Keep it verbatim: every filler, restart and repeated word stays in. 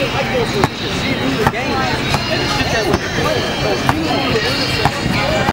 I go for the see through the game and the shit that was playing.